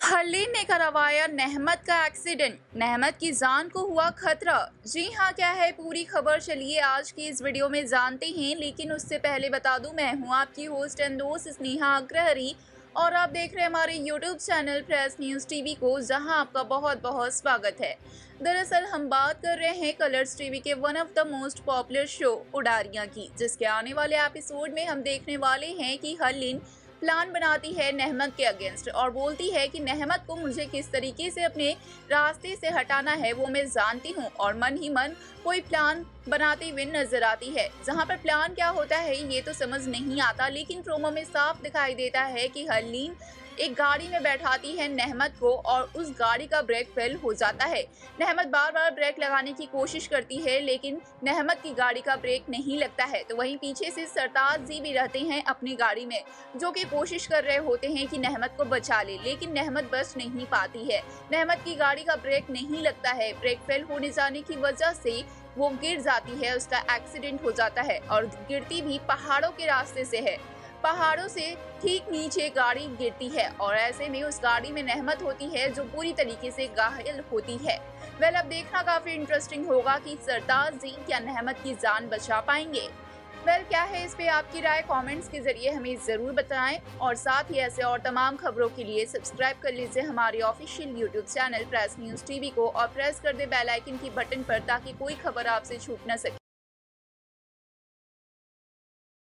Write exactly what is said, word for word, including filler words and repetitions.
हरलीन ने करवाया नहमत का एक्सीडेंट, नहमत की जान को हुआ खतरा। जी हां, क्या है पूरी खबर, चलिए आज की इस वीडियो में जानते हैं। लेकिन उससे पहले बता दूं, मैं हूं आपकी होस्ट एंड दोस्त स्नेहा अग्रहरी और आप देख रहे हैं हमारे YouTube channel press news TV को, जहां आपका बहुत बहुत स्वागत है। दरअसल हम बात कर रहे हैं कलर्स टीवी के one of the most popular show Udaariyaan की, जिसके आने वाले एपिसोड में हम देखने वाले हैं कि हरलीन प्लान बनाती है नहमत के अगेंस्ट और बोलती है कि नहमत को मुझे किस तरीके से अपने रास्ते से हटाना है वो मैं जानती हूँ, और मन ही मन कोई प्लान बनाती हुई नजर आती है। जहाँ पर प्लान क्या होता है ये तो समझ नहीं आता, लेकिन प्रोमो में साफ दिखाई देता है कि हरलीन एक गाड़ी में बैठाती है नहमत को और उस गाड़ी का ब्रेक फेल हो जाता है। नहमत बार बार ब्रेक लगाने की कोशिश करती है, लेकिन नहमत की गाड़ी का ब्रेक नहीं लगता है। तो वहीं पीछे से सरताज जी भी रहते हैं अपनी गाड़ी में, जो कि कोशिश कर रहे होते हैं कि नहमत को बचा ले, लेकिन नहमत बच नहीं पाती है। नहमत की गाड़ी का ब्रेक नहीं लगता है। ब्रेक फेल होने जाने की वजह से वो गिर जाती है, उसका एक्सीडेंट हो जाता है और गिरती भी पहाड़ों के रास्ते से है। पहाड़ों से ठीक नीचे गाड़ी गिरती है और ऐसे में उस गाड़ी में नहमत होती है, जो पूरी तरीके से घायल होती है। वेल, अब देखना काफी इंटरेस्टिंग होगा कि सरताज जी क्या नहमत की जान बचा पाएंगे। वेल, क्या है इस पे आपकी राय, कमेंट्स के जरिए हमें जरूर बताएं और साथ ही ऐसे और तमाम खबरों के लिए सब्सक्राइब कर लीजिए हमारे official YouTube channel press news TV को और प्रेस कर दे बेल आइकन की बटन पर, ताकि कोई खबर आपसे छूट न सके।